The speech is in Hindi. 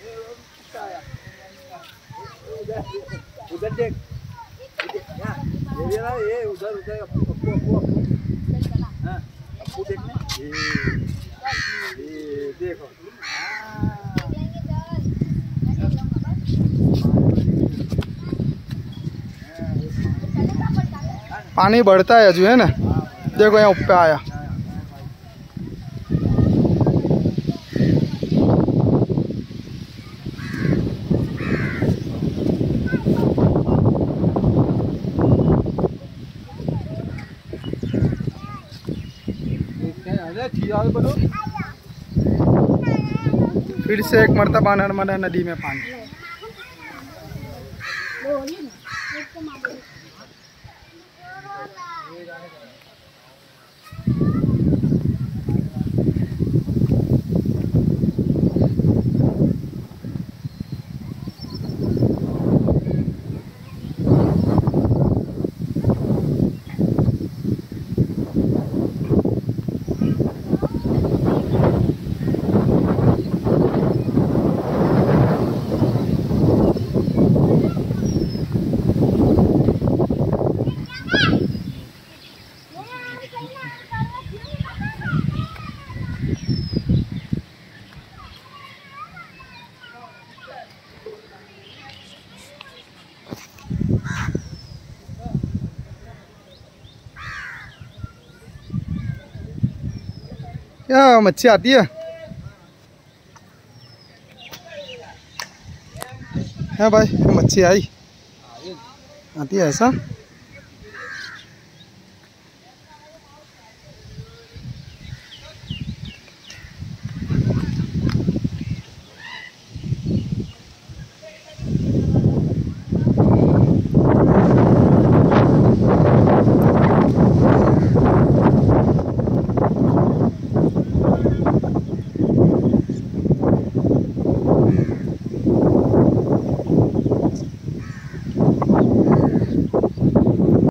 उधर देख, ये उधर उधर अपू हाँ अपू देखना ये देखो पानी बढ़ता है अजू है ना। देखो यहाँ ऊपर आया। फिर से एक मरतबा नर्मदा नदी में पानी। क्या मच्छी आती है भाई? मच्छी आई आती है ऐसा।